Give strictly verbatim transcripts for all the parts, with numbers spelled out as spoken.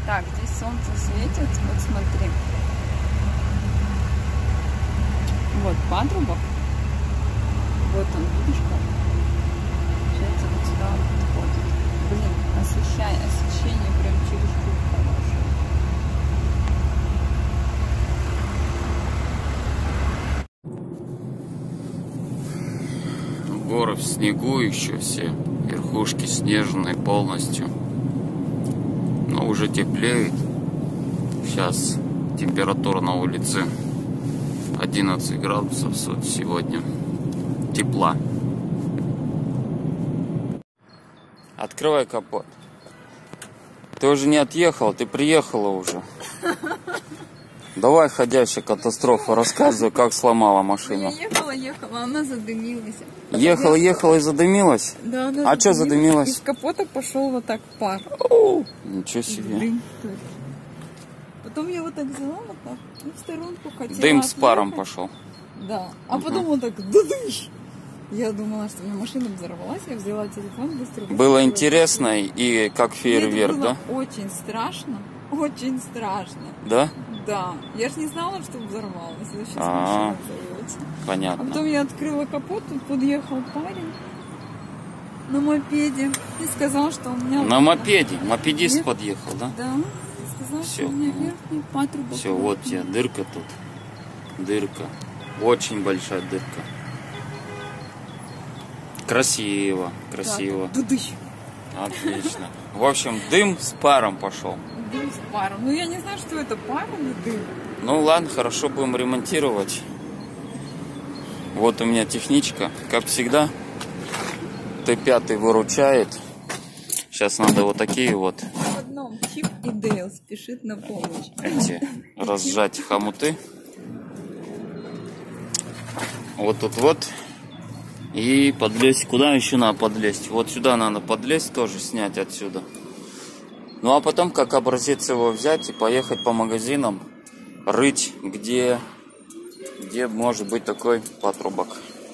Так, здесь солнце светит, вот смотри. Вот патрубок. Вот он, видишь как? Получается, вот сюда он подходит. Блин, освещение, освещение прям чересчур хорошее. Горы в снегу еще все, верхушки снежные полностью. Но уже теплеет. Сейчас температура на улице одиннадцать градусов сегодня. Тепла. Открывай капот. Ты уже не отъехал, ты приехала уже. Давай ходящая катастрофа, рассказывай, как сломала машину. Я ехала, ехала, она задымилась. Ехала, ехала и задымилась? Да, она А что задымилась? Из капота пошел вот так пар. О, ничего себе. Дым. Потом я вот так взяла вот так и в сторонку хотела. Дым с паром отъехать. пошел. Да. А угу. Потом вот так дыдыш. Я думала, что у меня машина взорвалась, я взяла телефон быстро. быстро было интересно и как фейерверк, было да? Очень страшно, очень страшно. Да? Да. Я же не знала, что взорвалась. Сейчас А-а-а. машина взорвется. Понятно. А потом я открыла капот, тут подъехал парень на мопеде и сказал, что у меня... На мопеде? Мопедист Нет? подъехал, да? Да. Сказал, Все. что у меня верхний патрубок. Все, вот тебе дырка тут. Дырка. Очень большая дырка. Красиво, красиво. Да, дудыщ. Отлично. В общем, дым с паром пошел. Дым с паром. Ну, я не знаю, что это, пар или дым. Ну, ладно, хорошо, будем ремонтировать. Вот у меня техничка, как всегда. Т пять выручает. Сейчас надо вот такие вот. В одном Чип и Дейл спешит на помощь. Эти разжать хомуты. Вот тут вот. И подлезть. Куда еще надо подлезть? Вот сюда надо подлезть, тоже снять отсюда. Ну а потом, как образец его взять и поехать по магазинам, рыть, где, где может быть такой патрубок.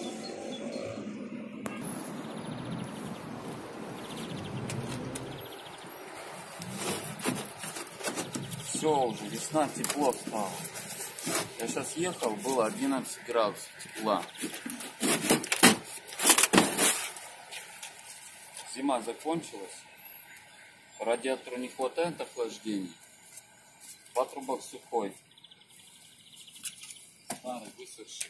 Все, уже весна, тепло стало. Я сейчас ехал, было одиннадцать градусов тепла. Зима закончилась. Радиатору не хватает охлаждения. Патрубок сухой. Старый, высохший.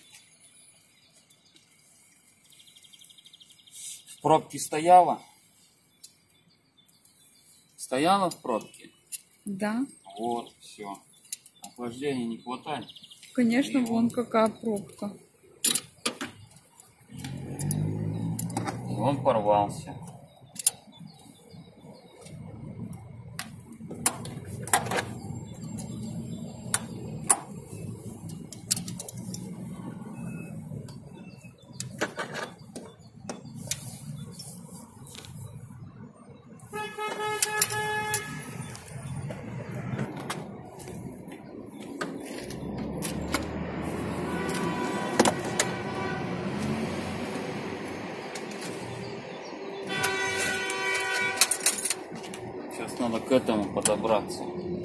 В пробке стояла? Стояла в пробке? Да. Вот, все. Охлаждения не хватает. Конечно, И вон он... какая пробка. И он порвался. Сейчас надо к этому подобраться.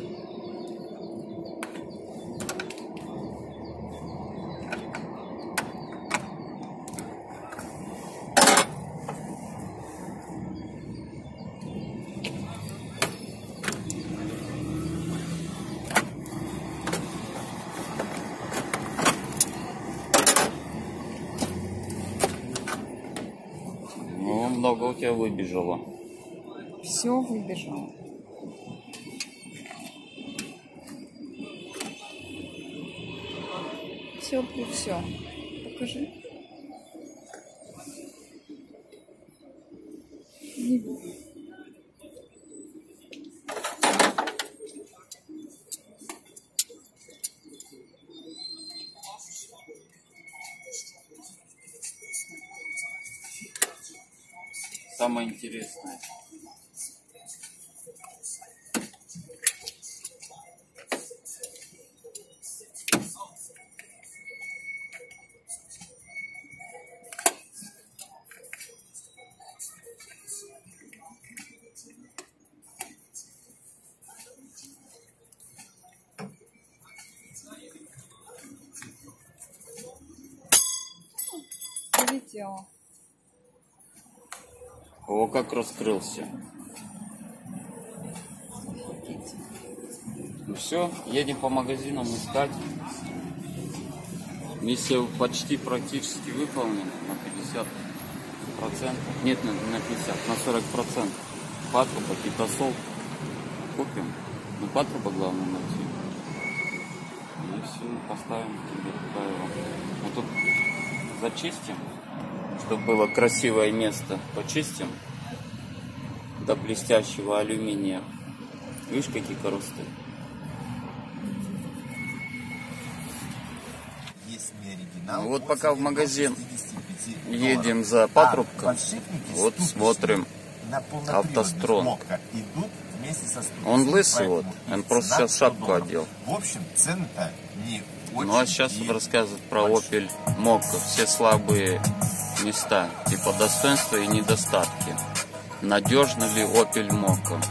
Ну, много у тебя выбежало. Все выбежало. Все при все. Покажи. Не видно. Самое интересное. хотела. О, как раскрылся. Ну все, едем по магазинам искать. Миссия почти практически выполнена на пятьдесят процентов. Нет, на пятьдесят, на сорок процентов. Патрубок и тосол купим. Ну, патруба главное найти. И все, поставим тебе туда его. Вот тут зачистим, чтобы было красивое место. Почистим до блестящего алюминия. Видишь, какие коросты? Вот пока в магазин едем за патрубком, вот смотрим автостронг. Он лысый, вот, он просто сейчас шапку одел. В общем, цены-то не очень. Ну а сейчас он рассказывает про Opel Mokka, все слабые места, типа достоинства и недостатки. Надежно ли Opel Mokka?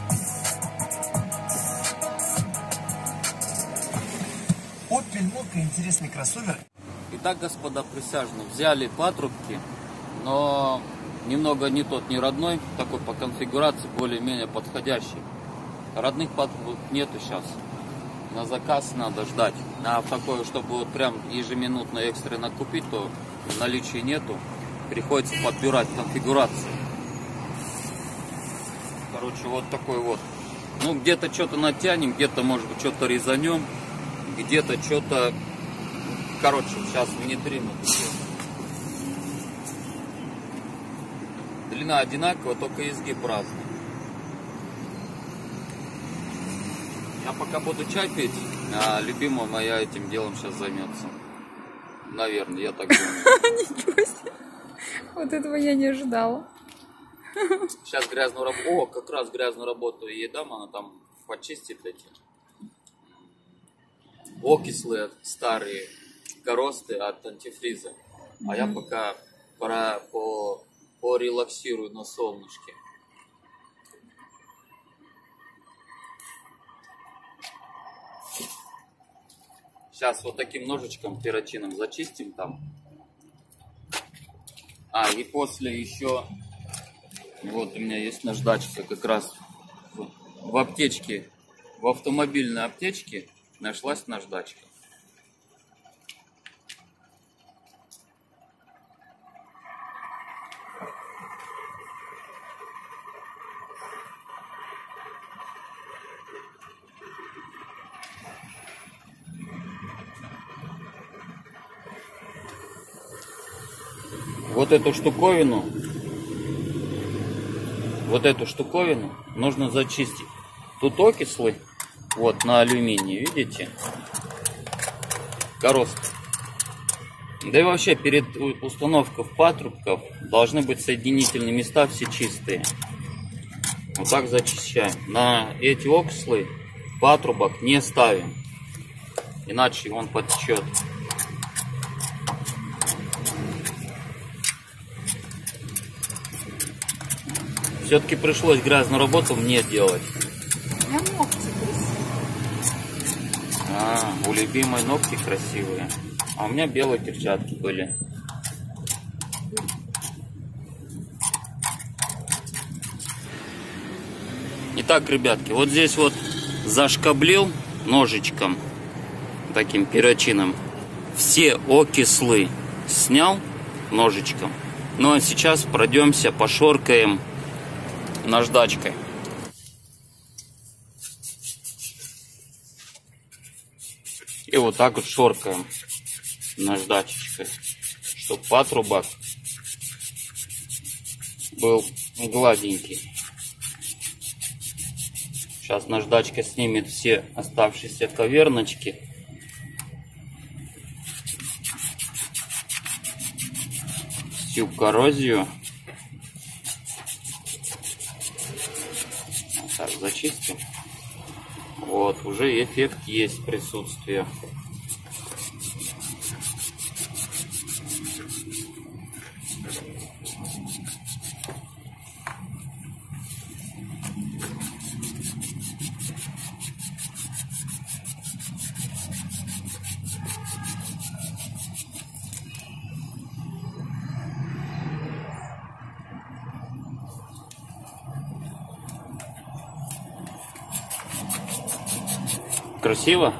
Opel Mokka интересный кроссовер. Итак, господа присяжные, взяли патрубки, но немного не тот, не родной, такой по конфигурации более-менее подходящий. Родных патрубок нету сейчас. На заказ надо ждать. А такое, чтобы вот прям ежеминутно экстренно купить, то в наличии нету. Приходится подбирать конфигурацию. Короче, вот такой вот. Ну, где-то что-то натянем, где-то, может быть, что-то резанем, где-то что-то... Короче, сейчас внедрим. Длина одинаковая, только изгиб разный. Я пока буду чай пить, а любимая моя этим делом сейчас займется. Наверное, я так думаю. Ничего себе. Вот этого я не ожидала. Сейчас грязную работу... О, как раз грязную работу ей дам, она там почистит эти окислы старые, коросты от антифриза. А я пока пора по, порелаксирую на солнышке. Сейчас вот таким ножичком перочинным зачистим там. А, и после еще... Вот у меня есть наждачка как раз в, в аптечке, в автомобильной аптечке нашлась наждачка. Вот эту штуковину, вот эту штуковину нужно зачистить. Тут окислы, вот на алюминии, видите? Коросты. Да и вообще перед установкой патрубков должны быть соединительные места все чистые. Вот так зачищаем. На эти окислы патрубок не ставим, иначе он потечет. Все-таки пришлось грязную работу мне делать. У меня ногти красивые. А, у любимой ногти красивые. А у меня белые перчатки были. Итак, ребятки, вот здесь вот зашкаблил ножичком, таким перочинным, все окислы снял ножичком. Ну а сейчас пройдемся, пошоркаем наждачкой. И вот так вот шоркаем наждачечкой, чтобы патрубок был гладенький. Сейчас наждачка снимет все оставшиеся коверночки. Всю коррозию. Так, зачистим. Вот, уже эффект есть, присутствие. Красиво?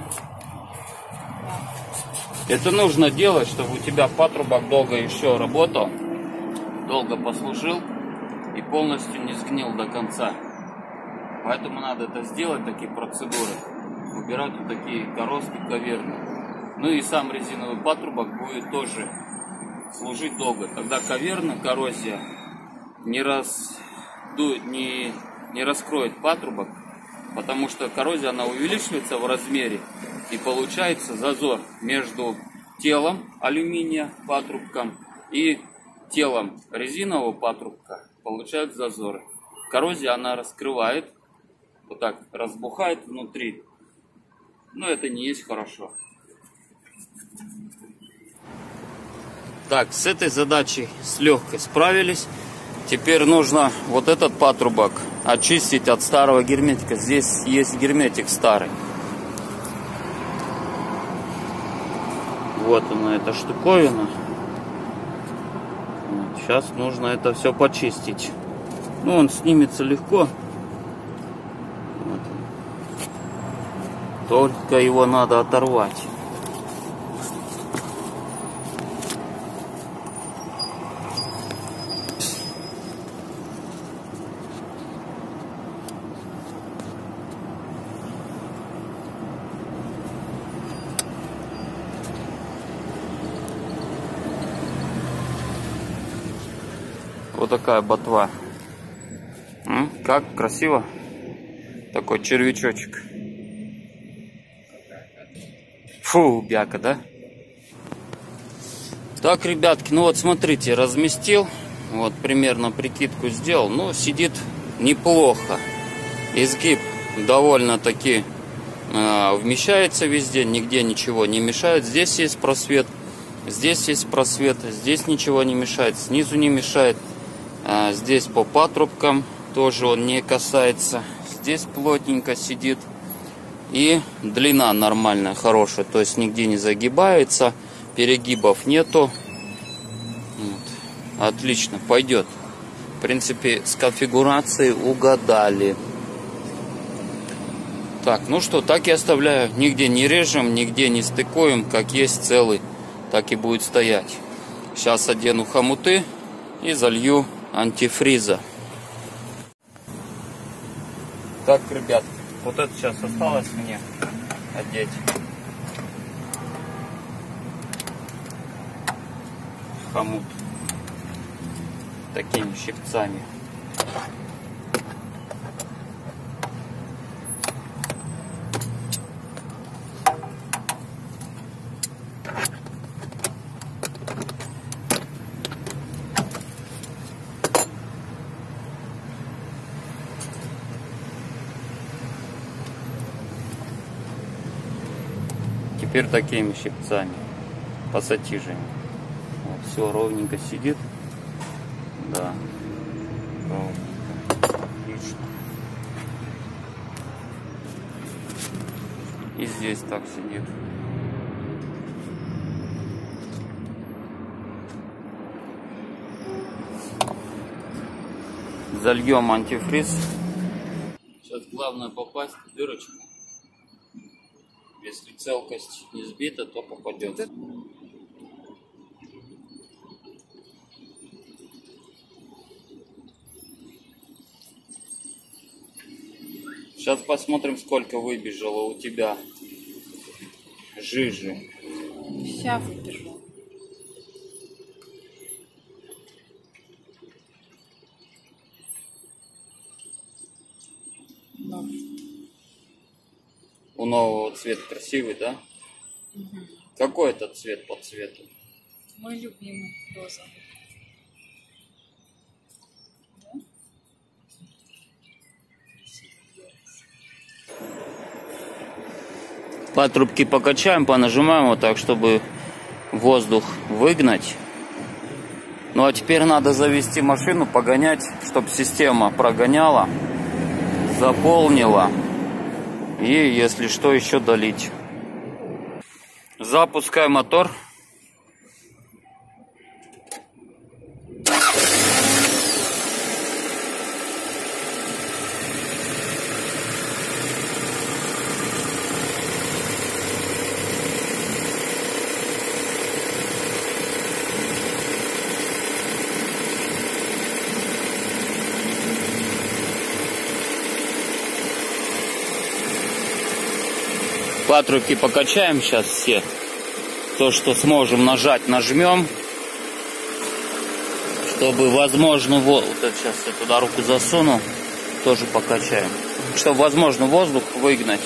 Это нужно делать, чтобы у тебя патрубок долго еще работал, долго послужил и полностью не сгнил до конца. Поэтому надо это сделать, такие процедуры. Убирать вот такие коростки, каверны. Ну и сам резиновый патрубок будет тоже служить долго. Тогда каверна, коррозия не, раздует, не, не раскроет патрубок, потому что коррозия, она увеличивается в размере, и получается зазор между телом алюминия, патрубком, и телом резинового патрубка. Получают зазоры. Коррозия, она раскрывает, вот так разбухает внутри. Но это не есть хорошо. Так, с этой задачей с легкой справились. Теперь нужно вот этот патрубок очистить от старого герметика. Здесь есть герметик старый. Вот она, эта штуковина. Вот, сейчас нужно это все почистить. Ну, он снимется легко. Вот. Только его надо оторвать. Вот такая ботва. М? Как красиво. Такой червячочек. Фу, бяка, да? Так, ребятки, ну вот смотрите, разместил. Вот примерно прикидку сделал. Ну, сидит неплохо. Изгиб довольно-таки э, вмещается везде. Нигде ничего не мешает. Здесь есть просвет. Здесь есть просвет. Здесь ничего не мешает. Снизу не мешает. А здесь по патрубкам тоже он не касается. Здесь плотненько сидит. И длина нормальная, хорошая. То есть нигде не загибается. Перегибов нету. Вот. Отлично, пойдет. В принципе, с конфигурацией угадали. Так, ну что, так и оставляю. Нигде не режем, нигде не стыкуем. Как есть целый, так и будет стоять. Сейчас одену хомуты и залью антифриза. Так, ребят, вот это сейчас осталось мне одеть. Хомут такими щипцами. Теперь такими щипцами, пассатижами. Вот, все ровненько сидит. Да, ровненько. Отлично. И здесь так сидит. Зальем антифриз. Сейчас главное попасть в дырочку. Если целкость не сбита, то попадет. Сейчас посмотрим, сколько выбежало у тебя жижи. Вся выбежала. Но. У нового цвет красивый, да? Угу. Какой этот цвет по цвету? Мой любимый, розовый. Да? Патрубки покачаем, понажимаем вот так, чтобы воздух выгнать. Ну а теперь надо завести машину, погонять, чтобы система прогоняла, заполнила. И, если что, еще долить. Запускай мотор. Патрубки покачаем сейчас все. То, что сможем нажать, нажмем. Чтобы, возможно, вот, вот это сейчас я туда руку засуну, тоже покачаем. Чтобы, возможно, воздух выгнать.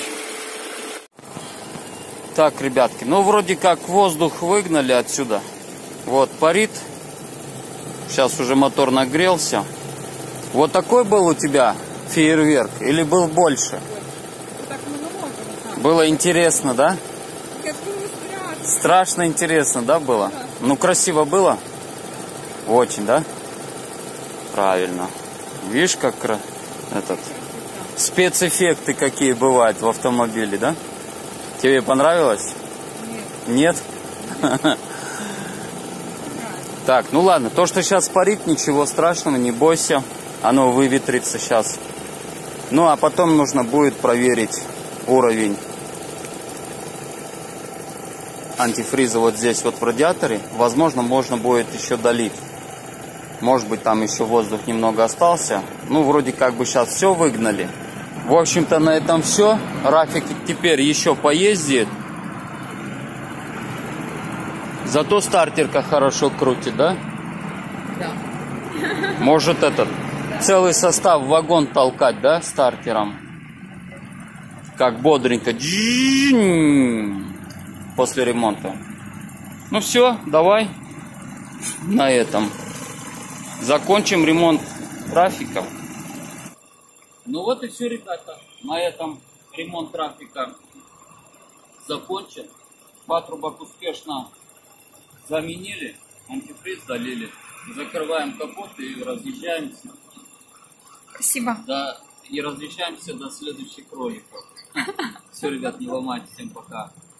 Так, ребятки, ну вроде как воздух выгнали отсюда. Вот, парит. Сейчас уже мотор нагрелся. Вот такой был у тебя фейерверк или был больше? Так много. Было интересно, да? Это было страшно. Страшно интересно, да, было? Да. Ну, красиво было? Очень, да? Правильно. Видишь, как кра- этот спецэффекты какие бывают в автомобиле, да? Тебе понравилось? Нет. Нет? Так, ну ладно, то, что сейчас парит, ничего страшного, не бойся. Оно выветрится сейчас. Ну, а потом нужно будет проверить уровень антифриза вот здесь вот в радиаторе. Возможно, можно будет еще долить. Может быть, там еще воздух немного остался. Ну, вроде как бы сейчас все выгнали. В общем-то, на этом все. Рафик теперь еще поездит. Зато стартерка хорошо крутит, да? Да. Может этот целый состав в вагон толкать, да, стартером? Как бодренько. После ремонта. Ну все, давай на этом закончим ремонт трафика. Ну вот и все, ребята. На этом ремонт трафика закончен. Патрубок успешно заменили, антифриз долили. Закрываем капот и разъезжаемся. Спасибо. Да, и разъезжаемся до следующих роликов. Все, ребят, не ломайте. Всем пока.